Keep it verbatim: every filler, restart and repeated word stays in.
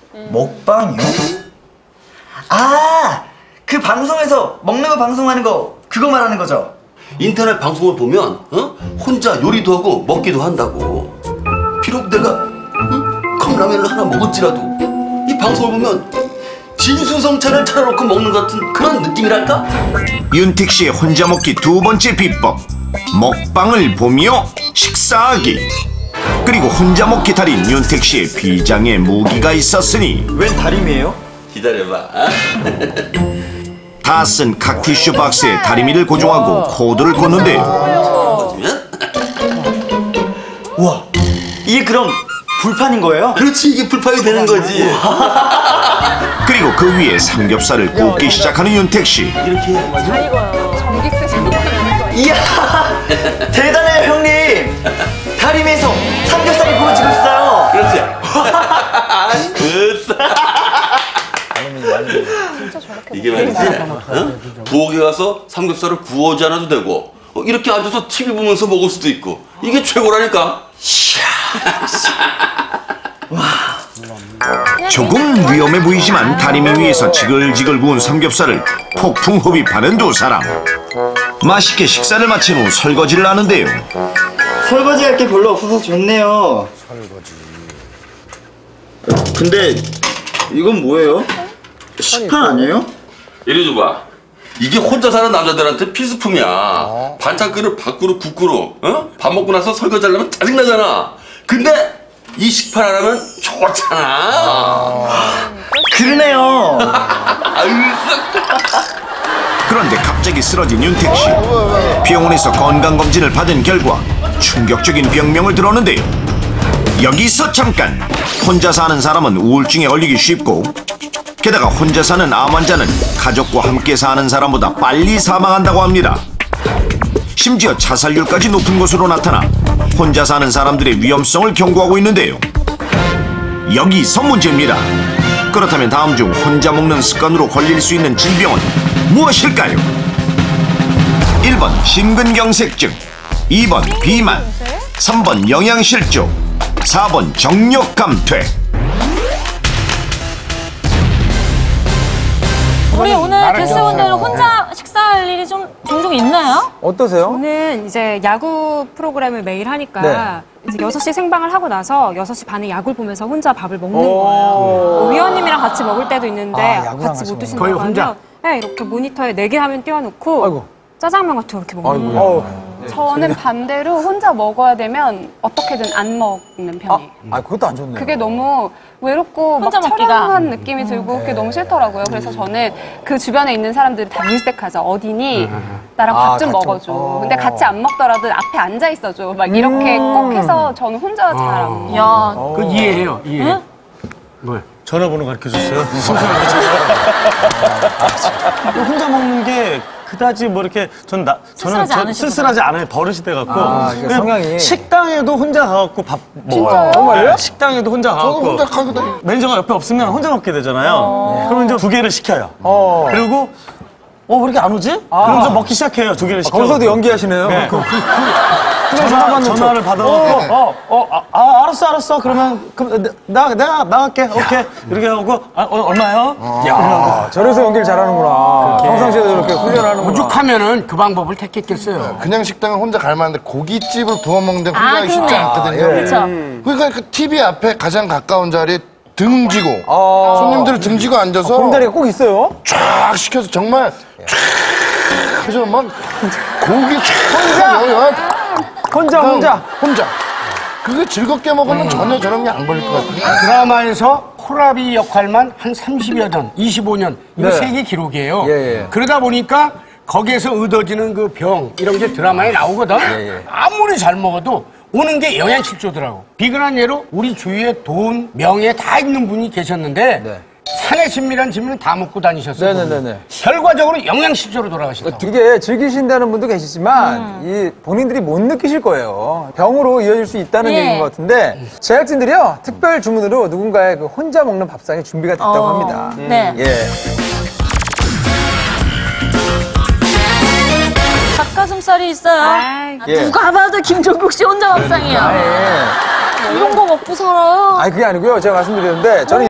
먹방이요? 아, 그 방송에서 먹는 거 방송하는 거 그거 말하는 거죠? 인터넷 방송을 보면 어? 혼자 요리도 하고 먹기도 한다고. 비록 내가 응? 컵라면을 하나 먹을지라도 이 방송을 보면 진수성찬을 차려놓고 먹는 것 같은 그런 느낌이랄까? 윤택 씨의 혼자 먹기 두 번째 비법, 먹방을 보며 식사하기. 그리고 혼자 먹기 달인 윤택 씨의 비장의 무기가 있었으니 웬 다림이에요? 기다려봐. 다 쓴 각티슈 박스에 다리미를 고정하고 코드를 꽂는데요. 어쩌면? 우와, 이게 그럼 불판인 거예요? 그렇지, 이게 불판이 되는 거지. 그리고 그 위에 삼겹살을 굽기 시작하는 윤택 씨. 이렇게 해야 맞아? 잘 익어요. 전기 쓰시는 거. 이야, 대단해요 형님. 다림에서 삼겹살이 구워지고 있어요. 그렇지. 그 진짜 저렇게 이게 말이지. 어? 부엌에 가서 삼겹살을 구워지 않아도 되고 어, 이렇게 앉아서 티비 보면서 먹을 수도 있고 이게 최고라니까. 조금 위험해 보이지만 다리미 위에서 지글지글 구운 삼겹살을 폭풍 흡입하는 두 사람. 맛있게 식사를 마친 후 설거지를 하는데요. 설거지 할 게 별로 없어서 좋네요. 설거지. 근데 이건 뭐예요? 식판 아니에요? 이리 줘봐. 이게 혼자 사는 남자들한테 필수품이야. 어. 반찬 그릇, 밥그릇, 국그릇. 어? 밥 먹고 나서 설거지 하려면 짜증나잖아. 근데 이 식판 하나면 좋잖아. 아. 그러네요. 그런데 갑자기 쓰러진 윤택 씨. 병원에서 건강검진을 받은 결과 충격적인 병명을 들었는데요. 여기서 잠깐! 혼자 사는 사람은 우울증에 걸리기 쉽고 게다가 혼자 사는 암 환자는 가족과 함께 사는 사람보다 빨리 사망한다고 합니다. 심지어 자살률까지 높은 것으로 나타나 혼자 사는 사람들의 위험성을 경고하고 있는데요. 여기서 문제입니다. 그렇다면 다음 중 혼자 먹는 습관으로 걸릴 수 있는 질병은 무엇일까요? 일 번 심근경색증, 이 번 비만, 삼 번 영양실조, 사 번 정력감퇴. 우리 오늘 게스트분들은 혼자 식사할 일이 좀 종종 있나요? 어떠세요? 저는 이제 야구 프로그램을 매일 하니까 네. 이제 여섯 시 생방을 하고 나서 여섯 시 반에 야구를 보면서 혼자 밥을 먹는 거예요. 뭐 위원님이랑 같이 먹을 때도 있는데 아, 야구랑 같이 같이 못 드신다고 거의 하면 혼자? 네, 이렇게 모니터에 네 개 화면 띄워놓고 아이고. 짜장면 같은 거 이렇게 먹는 아이고야. 거예요. 저는 반대로 혼자 먹어야 되면 어떻게든 안 먹는 편이에요. 아, 아, 그것도 안 좋네요. 그게 너무 외롭고 막 혼자 먹기가. 처량한 느낌이 들고 그게 너무 싫더라고요. 그래서 저는 그 주변에 있는 사람들이 다 물색하자. 어디니? 나랑 아, 밥 좀 같이 먹어줘. 먹- 근데 같이 안 먹더라도 앞에 앉아 있어줘. 막 이렇게 꼭 해서 저는 혼자 잘 안 먹어요. 야, 그 이해해요, 이해. 응? 뭘? 전화번호 가르쳐 줬어요? 혼자 먹는 게 그다지 뭐 이렇게 전 나, 저는 쓸쓸하지 저- 않으시구나. 쓸쓸하지 않아요. 버릇이 돼갖고 아, 이게 그냥 성향이. 식당에도 혼자 가갖고 밥 먹어요. 진짜요? 정말요? 네, 식당에도 혼자 가갖고 혼자 가거든. 매니저가 옆에 없으면 혼자 먹게 되잖아요. 그러면 이제 두 개를 시켜요. 어. 그리고 어, 왜 이렇게 안 오지? 그러면서 먹기 시작해요. 두 개를 아, 시켜. 거기서도 연기하시네요. 네. 그, 그, 그, 전화, 받는 전화를 척. 받아놓고, 어, 어, 아, 아, 알았어, 알았어. 그러면, 그럼, 나, 내가 나갈게. 오케이. 이렇게 하고, 아, 어, 얼마요? 야, 저래서 연기를 잘하는구나. 평상시에도 이렇게 훈련하는구나. 오죽하면은 그 방법을 택했겠어요. 그냥 식당은 혼자 갈 만한데 고깃집을 부어 먹는 데는 혼자 아, 하기 쉽지 그러네. 않거든요. 아, 예. 그렇죠. 그러니까 그 티비 앞에 가장 가까운 자리에 등지고 아. 손님들을 등지고 앉아서 공자리가 꼭 있어요? 쫙 시켜서 정말 쫙 해서 막 고기 혼자! 쫙 혼자, 혼자. 혼자 그게 즐겁게 먹으면 전혀 저런 게 안 걸릴 것 같아요. 드라마에서 호라비 역할만 한 삼십여 년, 이십오 년 이거 네. 세계 기록이에요. 예, 예. 그러다 보니까 거기에서 얻어지는 그 병 이런 게 드라마에 나오거든. 예, 예. 아무리 잘 먹어도 오는 게 영양실조더라고. 비근한 예로 우리 주위에 돈, 명예 다 있는 분이 계셨는데 네. 산에 친밀한 집은 다 먹고 다니셨어요. 네네네네. 결과적으로 영양실조로 돌아가셨다고. 되게 즐기신다는 분도 계시지만 이 본인들이 못 느끼실 거예요. 병으로 이어질 수 있다는 예. 얘기인 것 같은데 제작진들이요 특별 주문으로 누군가의 그 혼자 먹는 밥상이 준비가 됐다고 어, 합니다. 네. 예. 닭가슴살이 있어요. 아이, 예. 누가 봐도 김종국 씨 혼자 밥상이야. 아, 예. 이런 거 먹고 살아요. 아니 그게 아니고요. 제가 말씀드렸는데 저는